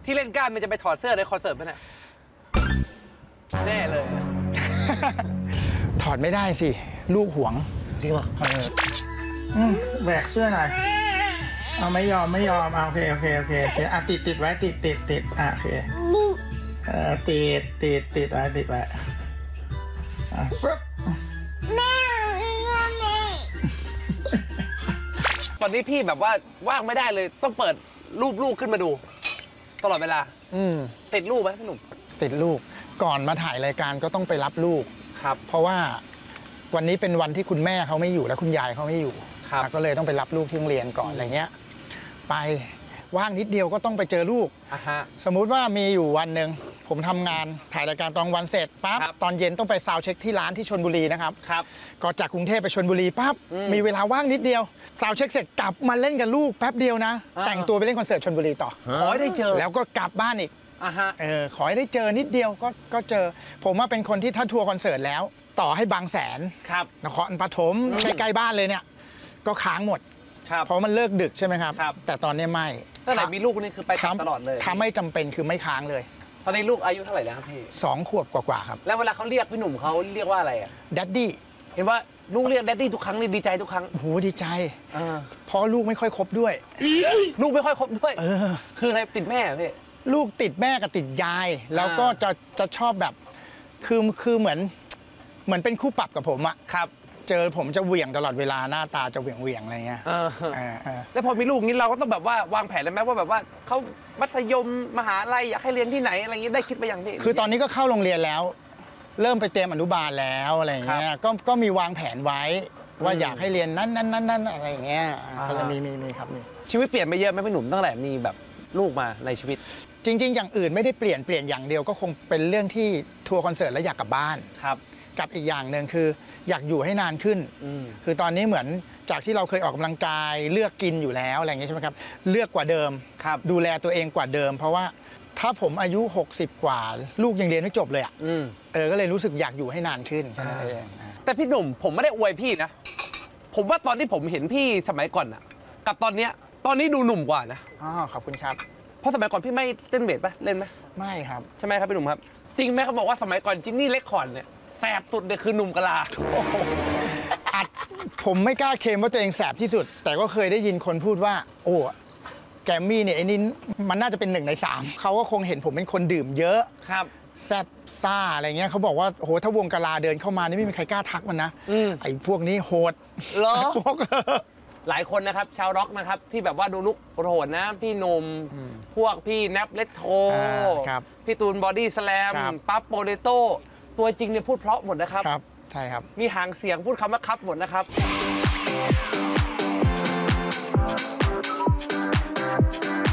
ที่เล่นกล้ามมันจะไปถอดเสื้อในคอนเสิร์ตไหมเนี่ยแน่เลยถอดไม่ได้สิลูกหวงจริงเหรอแบกเสื้อหน่อยเอาไม่ยอมโอเคติดไว้ติดโอเคติดไว้ปุ๊บตอนนี้พี่แบบว่าว่างไม่ได้เลยต้องเปิดรูปลูกขึ้นมาดูตลอดเวลาติดลูกไหมพี่หนุ่มติดลูกก่อนมาถ่ายรายการก็ต้องไปรับลูกครับเพราะว่าวันนี้เป็นวันที่คุณแม่เขาไม่อยู่และคุณยายเขาไม่อยู่ก็เลยต้องไปรับลูกที่โรงเรียนก่อนอะไรเงี้ยไปว่างนิดเดียวก็ต้องไปเจอลูกสมมุติว่ามีอยู่วันหนึ่งผมทำงานถ่ายรายการตอนวันเสร็จปั๊บตอนเย็นต้องไปซาวด์เช็คที่ร้านที่ชลบุรีนะครับก็จากกรุงเทพไปชลบุรีปั๊บมีเวลาว่างนิดเดียวซาวด์เช็คเสร็จกลับมาเล่นกับลูกแป๊บเดียวนะแต่งตัวไปเล่นคอนเสิร์ตชลบุรีต่อขอให้ได้เจอแล้วก็กลับบ้านอีกขอให้ได้เจอนิดเดียวก็เจอผมว่าเป็นคนที่ถ้าทัวร์คอนเสิร์ตแล้วต่อให้บางแสนนครปฐมใกล้ๆบ้านเลยเนี่ยก็ค้างหมดเพราะมันเลิกดึกใช่ไหมครับแต่ตอนนี้ไม่ตั้งแต่มีลูกนี่คือไปตลอดเลยถ้าไม่จำเป็นคือไม่ค้างเลยตอนนี้ลูกอายุเท่าไหร่แล้วครับพี่ 2 ขวบกว่าครับแล้วเวลาเขาเรียกพี่หนุ่มเขาเรียกว่าอะไรอะดัดดี้เห็นว่าลูกเรียกดัดดี้ทุกครั้งนี่ดีใจทุกครั้งโอ้โหดีใจเพราะลูกไม่ค่อยคบด้วยลูกไม่ค่อยคบด้วยคืออะไรติดแม่พี่ลูกติดแม่กับติดยายแล้วก็จะชอบแบบคือเหมือนเป็นคู่ปรับกับผมอะครับเจอผมจะเหวี่ยงตลอดเวลาหน้าตาจะเหวี่ยงอะไรเงี้ยแล้วพอมีลูกนี้เราก็ต้องแบบว่าวางแผนเลยไหมว่าแบบว่าเขามัธยมมหาลัยอยากให้เรียนที่ไหนอะไรเงี้ยได้คิดไปอย่างที่คือตอนนี้ก็เข้าโรงเรียนแล้วเริ่มไปเตรียมอนุบาลแล้วอะไรเงี้ยก็มีวางแผนไว้ว่าอยากให้เรียนนั้นอะไรเงี้ยก็เลยมีครับมีชีวิตเปลี่ยนไปเยอะไหมพี่หนุ่มตั้งแต่มีแบบลูกมาในชีวิตจริงๆอย่างอื่นไม่ได้เปลี่ยนอย่างเดียวก็คงเป็นเรื่องที่ทัวร์คอนเสิร์ตแล้วอยากกลับบ้านกับอีกอย่างหนึ่งคืออยากอยู่ให้นานขึ้นคือตอนนี้เหมือนจากที่เราเคยออกกำลังกายเลือกกินอยู่แล้วอะไรอย่างเงี้ยใช่ไหมครับเลือกกว่าเดิมดูแลตัวเองกว่าเดิมเพราะว่าถ้าผมอายุ60กว่าลูกยังเรียนไม่จบเลยอ่ะก็เลยรู้สึกอยากอยู่ให้นานขึ้นแค่นั้นเองแต่พี่หนุ่มผมไม่ได้อวยพี่นะผมว่าตอนที่ผมเห็นพี่สมัยก่อนอ่ะกับตอนนี้ดูหนุ่มกว่านะขอบคุณครับเพราะสมัยก่อนพี่ไม่เต้นเวทป่ะเล่นไหมไม่ครับใช่ไหมครับพี่หนุ่มครับจริงไหมเขาบอกว่าสมัยก่อนจินนี่เล็กคอนเนี่ยแสบสุดเลยคือหนุ่มกะลาผมไม่กล้าเคลมว่าตัวเองแสบที่สุดแต่ก็เคยได้ยินคนพูดว่าโอ้แกมมี่เนี่ยไอ้นี่มันน่าจะเป็น1 ใน 3เขาก็คงเห็นผมเป็นคนดื่มเยอะครับแซบซ่าอะไรเงี้ยเขาบอกว่าโอ้โหถ้าวงกะลาเดินเข้ามานี่ไม่มีใครกล้าทักมันนะไอ้พวกนี้โหดเหรอหลายคนนะครับชาวร็อกนะครับที่แบบว่าดูลุกโหดนะพี่นมพวกพี่แนปเลตโทพี่ตูนบอดี้สแลมปั๊บโปเตโต้ตัวจริงเนี่ยพูดเพราะหมดนะครับครับใช่ครับมีหางเสียงพูดคำว่าครับหมดนะครับ